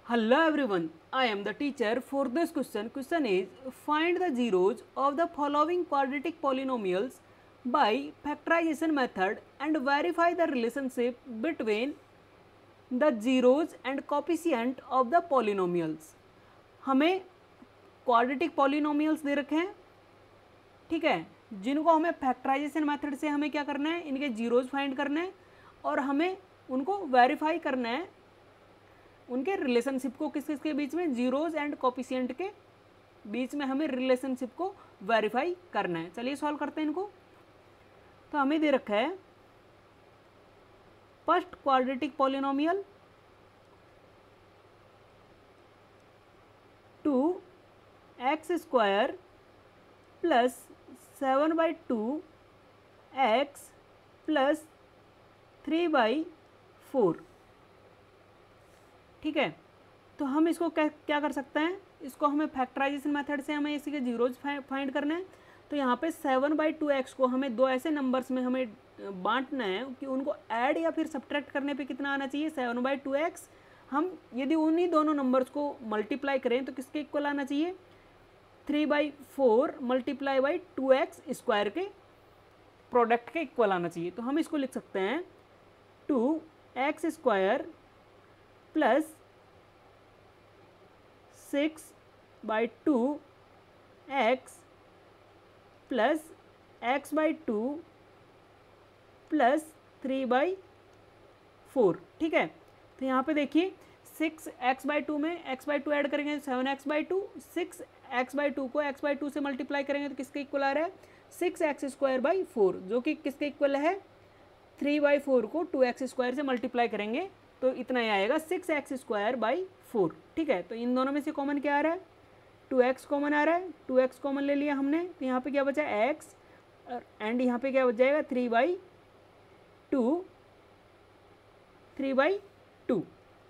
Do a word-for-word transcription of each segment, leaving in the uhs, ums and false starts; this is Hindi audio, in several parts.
Hello everyone, I am the teacher for this question. Question is find the zeros of the following quadratic polynomials by factorization method and verify the relationship between the zeros and coefficient of the polynomials. हमें quadratic polynomials दे रखे हैं, ठीक है, जिनको हमें फैक्टराइजेशन मेथड से हमें क्या करना है, इनके जीरोज फाइंड करने हैं और हमें उनको वेरीफाई करना है, उनके रिलेशनशिप को किस किस के बीच में, जीरोज एंड कोफिशिएंट के बीच में हमें रिलेशनशिप को वेरीफाई करना है. चलिए सॉल्व करते हैं इनको. तो हमें दे रखा है first quadratic polynomial two x square plus seven by two x plus three by four. ठीक है, तो हम इसको क्या क्या कर सकते हैं, इसको हमें फैक्टराइजेशन मेथड से हमें इसी के जीरोज फाइंड करने हैं. तो यहाँ पे सेवन बाई टू एक्स को हमें दो ऐसे नंबर्स में हमें बांटना है कि उनको ऐड या फिर सब्ट्रैक्ट करने पे कितना आना चाहिए, सेवन बाई टू एक्स. हम यदि उन्हीं दोनों नंबर्स को मल्टीप्लाई करें तो किसके इक्वल आना चाहिए, three by four multiply by two x square के प्रोडक्ट के इक्वल आना चाहिए. तो हम इसको लिख सकते हैं two x square plus six by two x plus x by two plus three by four. ठीक है, तो यहाँ पे देखिए सिक्स एक्स बाई टू में एक्स बाई टू ऐड करेंगे seven x by two, six x by two को एक्स बाई टू से मल्टीप्लाई करेंगे तो किसके इक्वल आ रहा है, six x square by four, जो कि किसके इक्वल है, थ्री बाई फोर को टू एक्स स्क्वायर से मल्टीप्लाई करेंगे तो इतना ही आएगा six x square by four. ठीक है, तो इन दोनों में से कॉमन क्या आ रहा है, टू एक्स कॉमन आ रहा है, टू एक्स कॉमन ले लिया हमने. तो यहाँ पे क्या बचा एक्स एंड यहाँ पे क्या बच जाएगा three by two, three by two.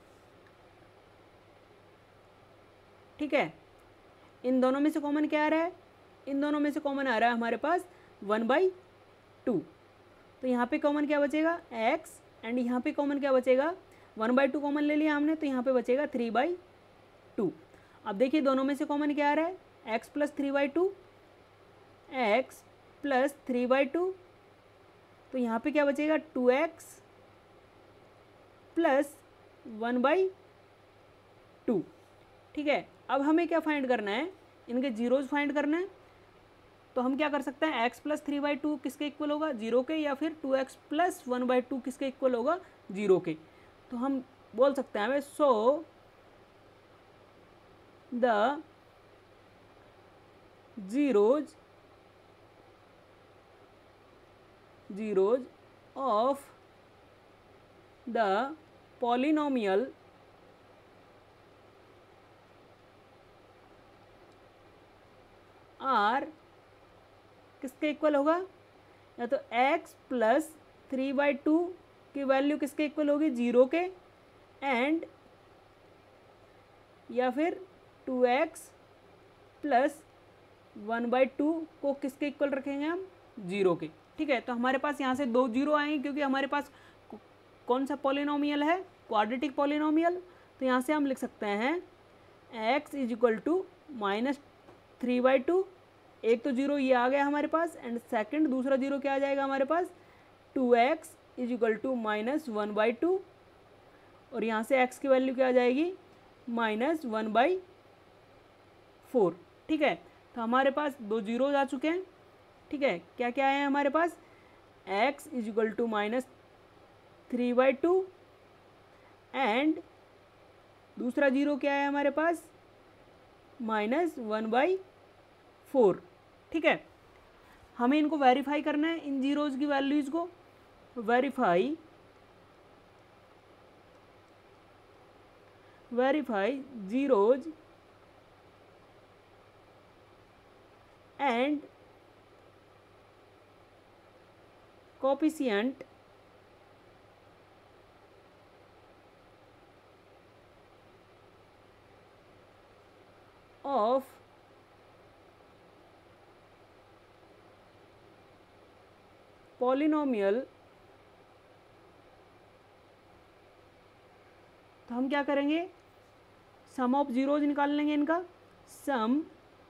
ठीक है, इन दोनों में से कॉमन क्या आ रहा है, इन दोनों में से कॉमन आ रहा है हमारे पास वन बाई टू. तो यहाँ पे कॉमन क्या बचेगा एक्स एंड यहाँ पे कॉमन क्या बचेगा, वन बाई टू कॉमन ले लिया हमने तो यहाँ पे बचेगा थ्री बाई टू. अब देखिए दोनों में से कॉमन क्या आ रहा है, x plus three by two, x plus three by two. तो यहाँ पे क्या बचेगा two x plus one by two. ठीक है, अब हमें क्या फाइंड करना है, इनके जीरोज फाइंड करना है. तो हम क्या कर सकते हैं, x plus three by two किसके इक्वल होगा, जीरो के, या फिर two x plus one by two किसके इक्वल होगा, जीरो के. तो हम बोल सकते हैं हमें so the zeros zeros of the polynomial are किसके इक्वल होगा, या तो x plus three by two की वैल्यू किसके इक्वल होगी, जीरो के, एंड या फिर two x plus one by two को किसके इक्वल रखेंगे हम, जीरो के. ठीक है, तो हमारे पास यहाँ से दो जीरो आएंगे क्योंकि हमारे पास कौन सा पॉलिनोमियल है, क्वाड्रेटिक पॉलिनोमियल. तो यहाँ से हम लिख सकते हैं x is equal to minus three by two, एक तो जीरो ये आ गया हमारे पास, एंड सेकंड दूसरा जीरो क्या आ जाएगा हमारे पास, two x is equal to minus one by two, और यहाँ से x की वैल्यू क्या आ जाएगी, माइनस वन बाई फोर. ठीक है, तो हमारे पास दो जीरोज आ चुके हैं. ठीक है, क्या क्या है हमारे पास, x is equal to minus three by two and दूसरा जीरो क्या है हमारे पास, माइनस वन बाई फोर. ठीक है, हमें इनको वेरीफाई करना है, इन जीरोज की वैल्यूज को verify verify zeros and coefficient of polynomial. तो हम क्या करेंगे, सम ऑफ जीरोज निकाल लेंगे इनका, सम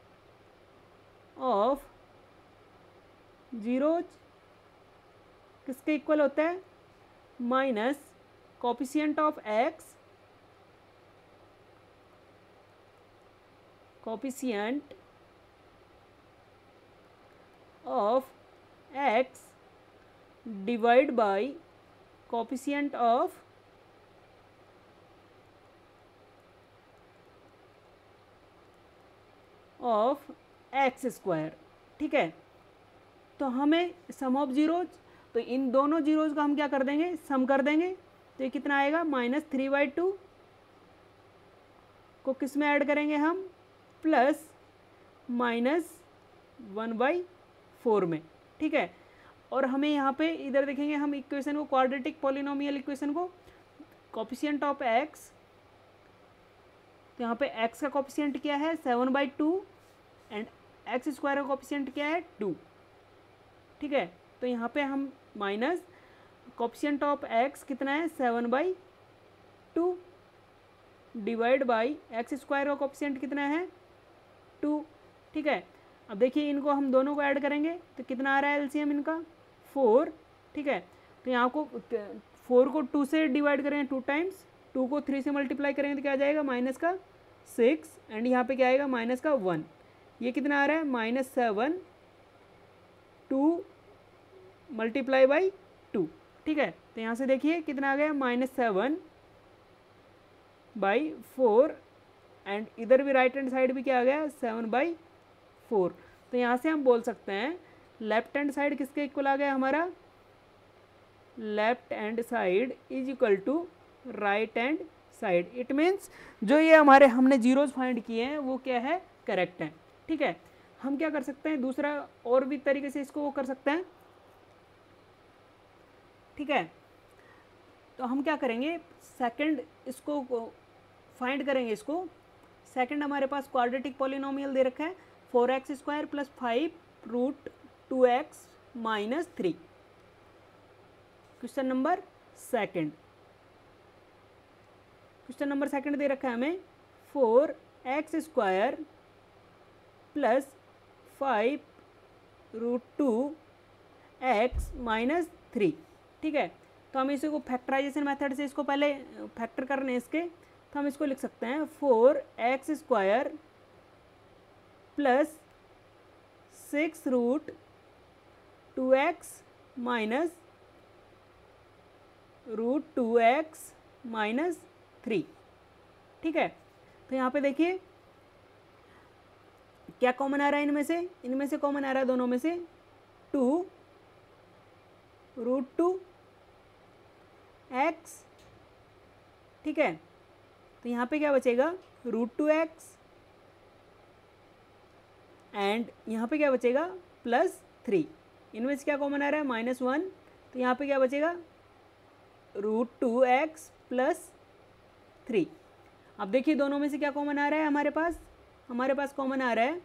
ऑफ जीरोज किसके इक्वल होता है, minus coefficient of x, coefficient of x divide by coefficient of of x square. ठीक है, तो हमें सम ऑफ जीरोज, तो इन दोनों जीरोज का हम क्या कर देंगे, सम कर देंगे, तो ये कितना आएगा, माइनस थ्री बाई टू को किस में ऐड करेंगे हम, plus minus one by four में। ठीक है, और हमें यहाँ पे इधर देखेंगे हम इक्वेशन को, क्वाड्रेटिक पॉलिनोमियल इक्वेशन को, कोफिशिएंट ऑफ एक्स, तो यहाँ पे x का कोफिशिएंट क्या है, seven by two, and x square का कोफिशिएंट क्या है, टू। ठीक है, तो यहाँ पे हम माइनस कोफिशिएंट ऑफ x कितना है, seven by two, divide by x square का कोफिशिएंट कितना है, टू। ठीक है, अब देखिए इनको हम दोनों को ऐड करेंगे तो कितना आ रहा है एलसीएम इनका, फोर। ठीक है, तो यहाँ को फोर को टू से डिवाइड करेंगे टू टाइम्स, टू को थ्री से मल्टीप्लाई करेंगे तो क्या आ जाएगा, माइनस का सिक्स, एंड यहाँ पे क्या आएगा, माइनस का वन। ये कितना आ रहा है, minus seven, two multiply by two. ठीक है, तो यहाँ से देखिए कितना आ गया, minus seven by four, and इधर भी राइट हैंड साइड भी क्या आ गया, सेवन बाई फोर। तो यहाँ से हम बोल सकते हैं लेफ्ट हैंड साइड किसके इक्वल आ गया हमारा, left hand side is equal to right hand side. It means जो ये हमारे हमने जीरोज फाइंड किए हैं वो क्या है, करेक्ट है। ठीक है, हम क्या कर सकते हैं, दूसरा और भी तरीके से इसको वो कर सकते हैं। ठीक है, तो हम क्या करेंगे, सेकंड इसको फाइंड करेंगे, इसको सेकंड हमारे पास क्वाड्रेटिक पॉलिनोमियल दे रखा है, four x square plus five root two x minus three. Question number second, question number second दे रखा है हमें, four x square plus five root two x minus three. ठीक है, तो हम इसी को फैक्टराइजेशन मेथड से इसको पहले फैक्टर करने इसके, तो हम इसको लिख सकते हैं four x square plus six root two x minus root two x minus three. ठीक है, तो यहाँ पे देखिए क्या कॉमन आ रहा है इनमें से, इनमें से कॉमन आ रहा है दोनों में से टू रूट टू एक्स। ठीक है, तो यहाँ पे क्या बचेगा, रूट टू एक्स, एंड यहाँ पे क्या बचेगा, प्लस थ्री। इनमें से क्या कॉमन आ रहा है, माइनस वन, तो यहाँ पे क्या बचेगा, root two x plus three. अब देखिए दोनों में से क्या कॉमन आ रहा है हमारे पास, हमारे पास कॉमन आ रहा है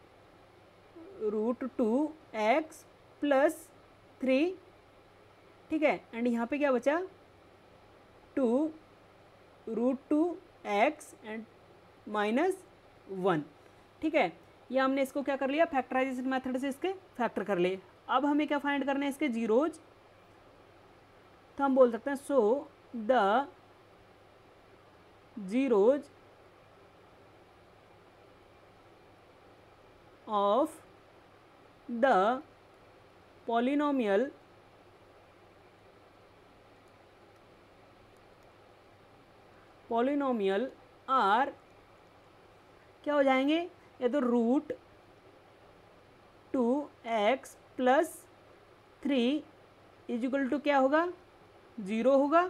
root two x plus three. ठीक है, एंड यहाँ पे क्या बचा, two root two x and minus one. ठीक है, ये हमने इसको क्या कर लिया, फैक्टराइजेशन मेथड से इसके फैक्टर कर लिए। अब हमें क्या फाइंड करना है, इसके जीरोज, तो हम बोल सकते हैं so the zeros of the polynomial polynomial are क्या हो जाएंगे, या तो root two x plus three is equal to क्या होगा, जीरो होगा,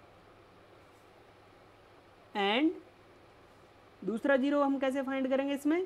एंड दूसरा जीरो हम कैसे फाइंड करेंगे इसमें,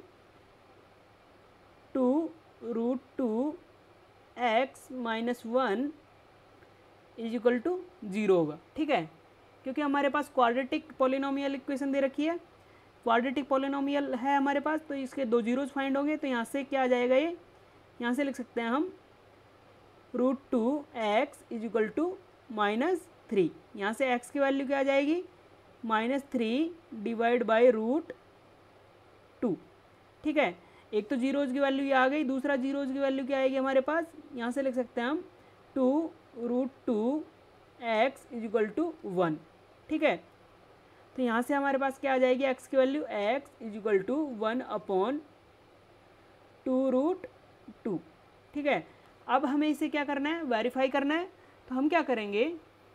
two root two x minus one is equal to zero होगा। ठीक है, क्योंकि हमारे पास क्वाड्रेटिक पॉलिनोमियल इक्वेशन दे रखी है, क्वाड्रेटिक पॉलिनोमियल है हमारे पास, तो इसके दो जीरोज फाइंड होंगे, तो यहाँ से क्या आ जाएगा, ये यहाँ से लिख सकते हैं हम root two x is equal to minus three. यहाँ से एक्स की वैल्यू क्या आ जाएगी, minus three divide by root two. ठीक है, एक तो जीरोज की वैल्यू ये आ गई, दूसरा जीरोज की वैल्यू क्या आएगी हमारे पास, यहाँ से लिख सकते हैं हम two root two x is equal to one. ठीक है, तो यहाँ से हमारे पास क्या आ जाएगी एक्स की value, x is equal to one upon two root two. ठीक है, अब हमें इसे क्या करना है, वेरीफाई करना है। तो हम क्या करेंगे,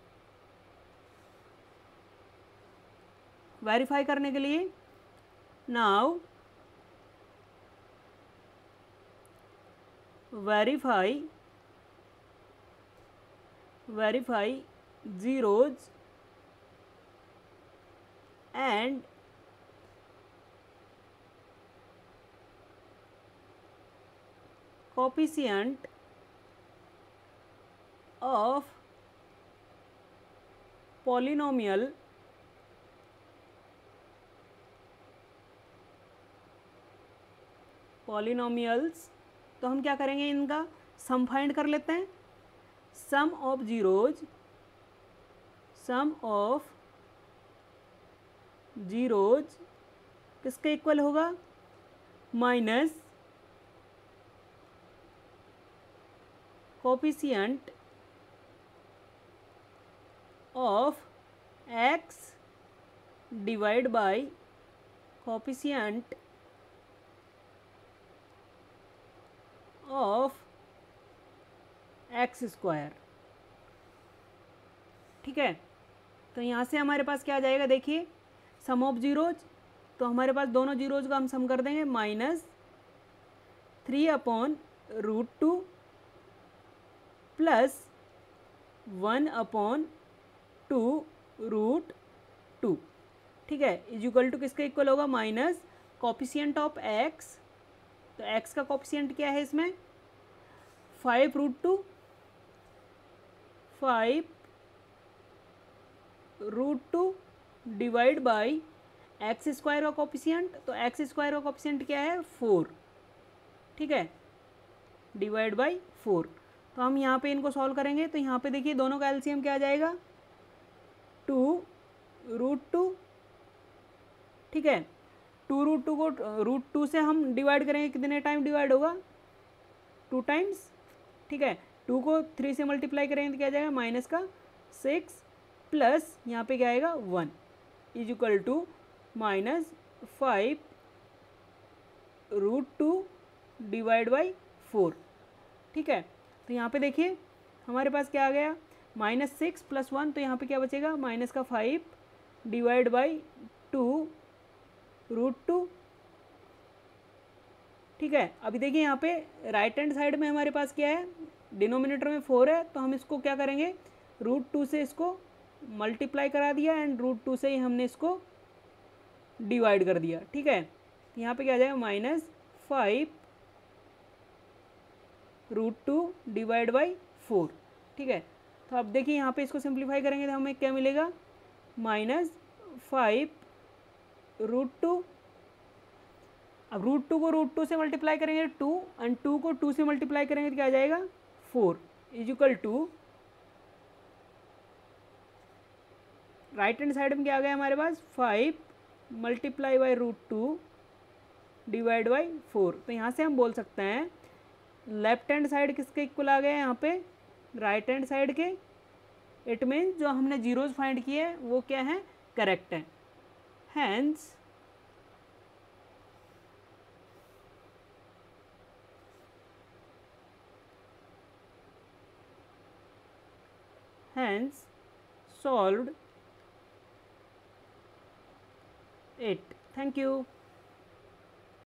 वेरीफाई करने के लिए now verify verify zeros and coefficient of polynomial polynomials। तो हम क्या करेंगे, इनका सम फाइंड कर लेते हैं। Sum of zeros sum of zeros किसके इक्वल होगा, minus coefficient of x divide by coefficient of x square. ठीक है, तो यहाँ से हमारे पास क्या आ जाएगा, देखिए सम ऑफ जीरोज, तो हमारे पास दोनों जीरोज का हम सम कर देंगे, minus three upon root two plus one upon two root two. ठीक है, इज इक्वल टू किसके इक्वल होगा, माइनस कोफिशिएंट ऑफ एक्स। तो एक्स का कोफिशिएंट क्या है इसमें, five root two five root two divide by x square का कोफिशिएंट। तो एक्स स्क्वायर का कोफिशिएंट क्या है, फोर। ठीक है, डिवाइड बाई फोर। तो हम यहाँ पे इनको सॉल्व करेंगे, तो यहाँ पे देखिए दोनों का एलसीएम क्या आ जाएगा, टू रूट टू। ठीक है, टू रूट टू को रूट टू से हम डिवाइड करेंगे, कितने टाइम डिवाइड होगा, टू टाइम्स। ठीक है, टू को थ्री से मल्टीप्लाई करेंगे तो क्या आ जाएगा, माइनस का सिक्स प्लस यहाँ पे क्या आएगा, one is equal to minus five root two divide by four. ठीक है, तो यहाँ पे देखिए हमारे पास क्या आ गया, माइनस सिक्स प्लस वन, तो यहाँ पे क्या बचेगा, माइनस का five divide by two root two. ठीक है, अभी देखिए यहाँ पे राइट हैंड साइड में हमारे पास क्या है, डिनोमिनेटर में फोर है, तो हम इसको क्या करेंगे, रूट टू से इसको मल्टीप्लाई करा दिया एंड रूट टू से ही हमने इसको डिवाइड कर दिया। ठीक है, तो यहाँ पे क्या आ जाएगा, minus five root two divide by four. ठीक है, तो अब देखिए यहाँ पे इसको सिंप्लीफाई करेंगे तो हमें क्या मिलेगा, माइनस फाइव रूट टू। अब रूट टू को रूट टू से मल्टीप्लाई करेंगे टू, एंड टू को टू से मल्टीप्लाई करेंगे तो क्या आ जाएगा, four is equal to, right hand side में क्या आ गया हमारे पास, five multiply by root two divide by four. तो यहाँ से हम बोल सकते हैं लेफ्ट हैंड साइड किसके इक्वल आ गया है, यहाँ पे राइट हैंड साइड के। इट मीन्स जो हमने जीरोज फाइंड किए हैं वो क्या है, करेक्ट है। Hence hence solved it. Thank you.